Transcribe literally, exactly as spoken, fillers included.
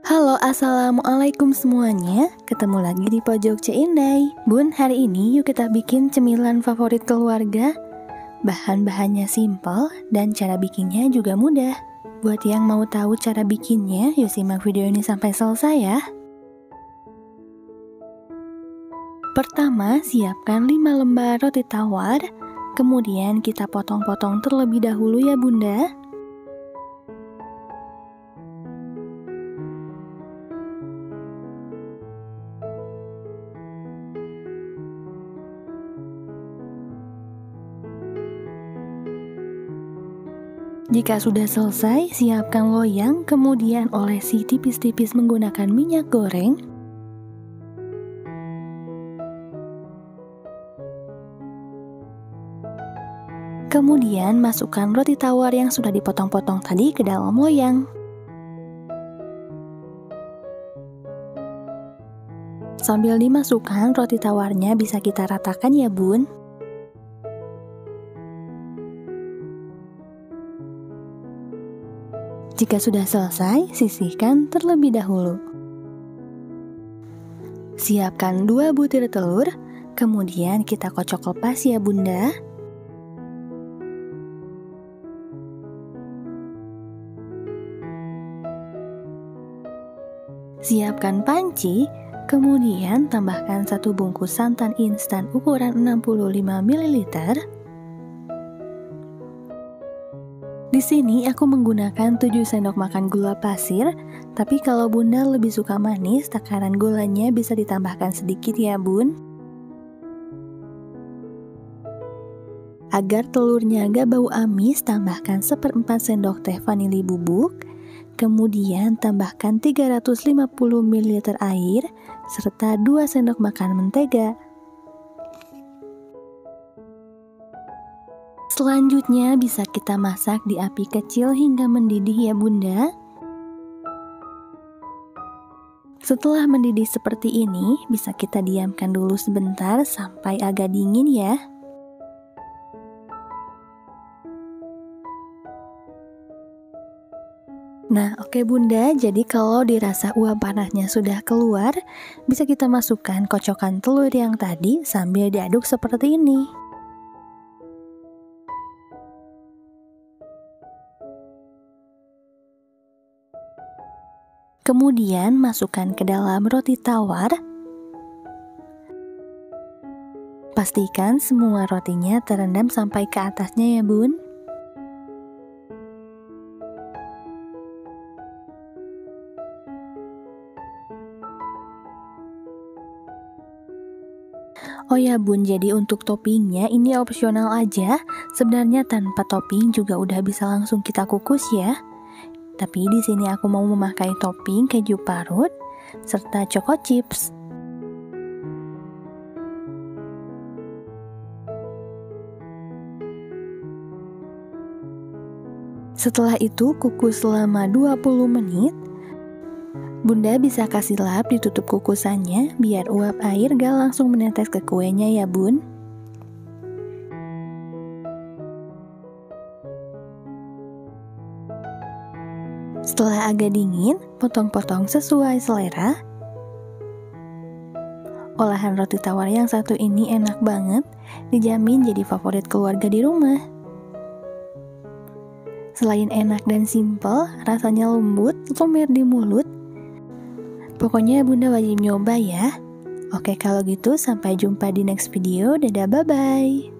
Halo, assalamualaikum semuanya. Ketemu lagi di Pojok Cindai. Bun, hari ini yuk kita bikin cemilan favorit keluarga. Bahan-bahannya simple dan cara bikinnya juga mudah. Buat yang mau tahu cara bikinnya, yuk simak video ini sampai selesai ya. Pertama, siapkan lima lembar roti tawar. Kemudian kita potong-potong terlebih dahulu ya bunda. Jika sudah selesai, siapkan loyang, kemudian olesi tipis-tipis menggunakan minyak goreng. Kemudian masukkan roti tawar yang sudah dipotong-potong tadi ke dalam loyang. Sambil dimasukkan roti tawarnya bisa kita ratakan ya bun. Jika sudah selesai, sisihkan terlebih dahulu. Siapkan dua butir telur, kemudian kita kocok lepas ya bunda. Siapkan panci, kemudian tambahkan satu bungkus santan instan ukuran enam puluh lima mililiter. Di sini aku menggunakan tujuh sendok makan gula pasir, tapi kalau bunda lebih suka manis, takaran gulanya bisa ditambahkan sedikit ya bun. Agar telurnya gak bau amis, tambahkan seperempat sendok teh vanili bubuk, kemudian tambahkan tiga ratus lima puluh mililiter air, serta dua sendok makan mentega. Selanjutnya bisa kita masak di api kecil hingga mendidih ya bunda. Setelah mendidih seperti ini, bisa kita diamkan dulu sebentar sampai agak dingin ya. Nah oke bunda, jadi kalau dirasa uap panasnya sudah keluar, bisa kita masukkan kocokan telur yang tadi sambil diaduk seperti ini. Kemudian masukkan ke dalam roti tawar. Pastikan semua rotinya terendam sampai ke atasnya ya bun. Oh ya bun, jadi untuk toppingnya ini opsional aja. Sebenarnya tanpa topping juga udah bisa langsung kita kukus ya. Tapi di sini aku mau memakai topping keju parut serta choco chips. Setelah itu kukus selama dua puluh menit. Bunda bisa kasih lap di tutup kukusannya biar uap air gak langsung menetes ke kuenya ya bun. Setelah agak dingin, potong-potong sesuai selera. Olahan roti tawar yang satu ini enak banget, dijamin jadi favorit keluarga di rumah. Selain enak dan simple, rasanya lembut, lumer di mulut. Pokoknya bunda wajib nyoba ya. Oke kalau gitu sampai jumpa di next video, dadah bye-bye.